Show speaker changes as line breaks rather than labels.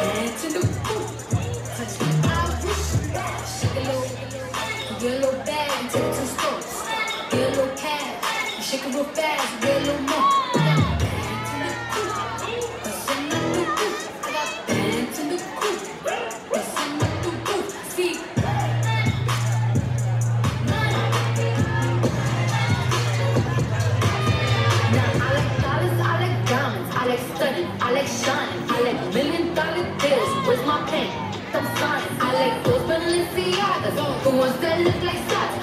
Dance in the coop. Touch the eye, shake a little. Get a little bag and take it to the store. Get a little cash. You shake it real fast. Get a little more. I like shining, I like $1,000,000 bills. Where's my pen? I'm signing. I like those Balenciagas, the ones that look like socks.